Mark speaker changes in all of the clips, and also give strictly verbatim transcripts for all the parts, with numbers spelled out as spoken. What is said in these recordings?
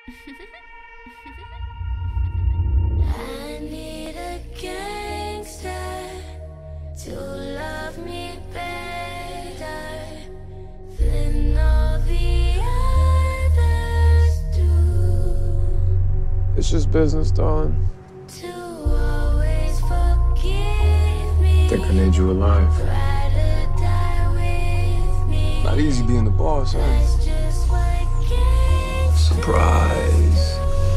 Speaker 1: I need a gangster to love me better than all the others do.
Speaker 2: It's just business, darling.
Speaker 1: To always forgive me.
Speaker 2: I think I need you alive.
Speaker 1: Try to die with me.
Speaker 2: Not easy being the boss, huh?
Speaker 1: That's just what gangsters
Speaker 2: Surprise.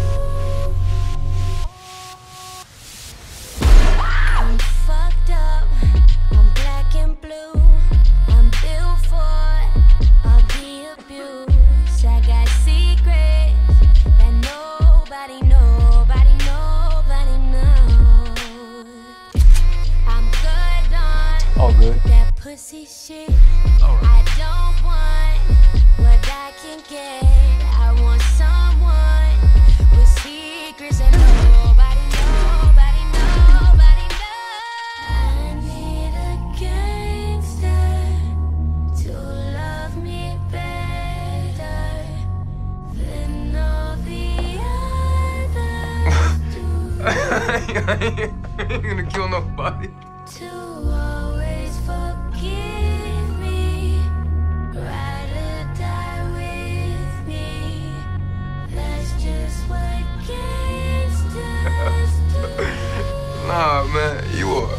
Speaker 1: I'm fucked up, I'm black and blue. I'm built for all the abuse. I got secrets that nobody, nobody, nobody knows. I'm good on
Speaker 2: All good.
Speaker 1: that pussy shit.
Speaker 2: All right.
Speaker 1: I don't want what I can get. I want someone with secrets that nobody, nobody, nobody knows. I need a gangster to love me better than all the others do.
Speaker 2: I ain't gonna kill nobody.
Speaker 1: To always forgive me, ride or die with me. That's just what gangsters do.
Speaker 2: Nah, man, you are.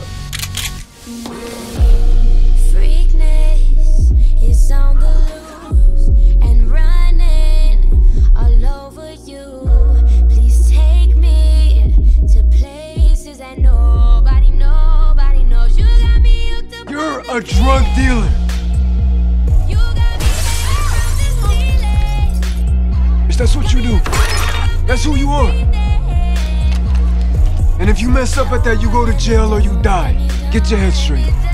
Speaker 1: Freakness is on the loose and running all over you. Please take me to places that nobody, nobody knows. You got me hooked up.
Speaker 2: You're a drug dealer.
Speaker 1: You got me around this feeling.
Speaker 2: Bitch, that's what you do. That's who you are. And if you mess up at that, you go to jail or you die. Get your head straight.